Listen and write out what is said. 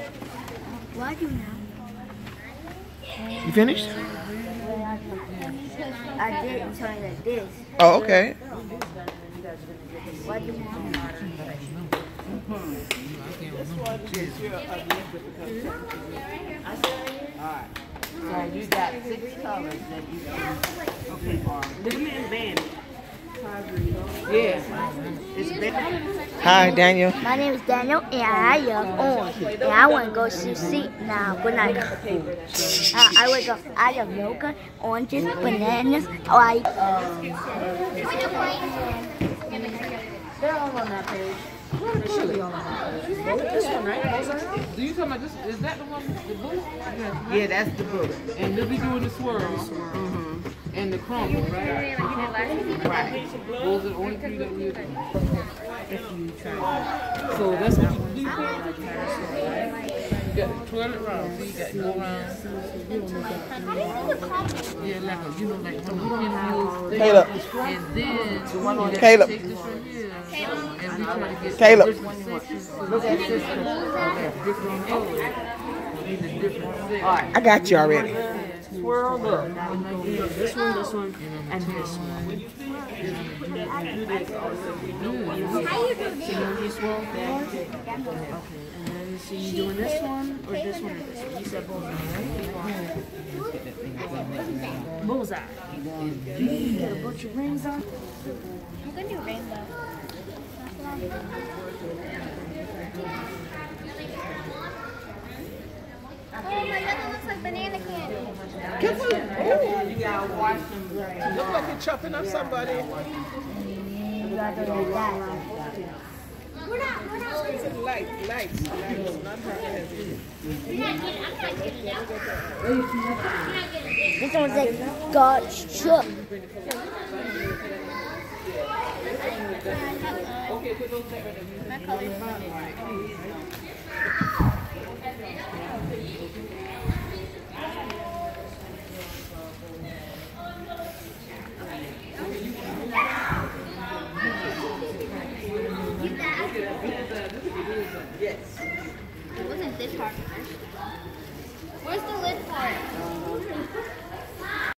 Why do you now? You finished? I did something like this. Oh, okay. Why do you now? Alright. So you got 6 colors that you can. Okay. Look at me in band. Yeah. It's band. Hi, Daniel. My name is Daniel, and I love orange. And I want to go see now. Good night. I would go. I love yoga, oranges, bananas. Like. They're all on that page. They should be all on that page. This one, right? Do you talking about this? Is that the one, the book? Yeah, that's the book. And they'll be doing the swirl. And the crumble, right? Right. Those are the only 3 that we're doing. If you try. So that's what you do. You got the toilet round, so you got to go around. Yeah, like a, you know, like one of the pinwheels. Caleb. And then you got to Caleb. take this from here. And we try to get Caleb. different sections. Look at this. Different colors. In the different sections. Alright. I got you already. Swirl, look. This one, and this one. So you swirl that. Okay. And then so you doing this one or this one or this one? You said bullseye, right? Bullseye. You got a bunch of rings on? I'm gonna do rainbow. Oh, my yellow looks like banana candy. You gotta wash them dry. Look like you're chopping up somebody. You gotta do like that. We're not. Lights, not heavy. This one's like God shook. Okay, put those back right there. It wasn't this hard. Where's the lid part?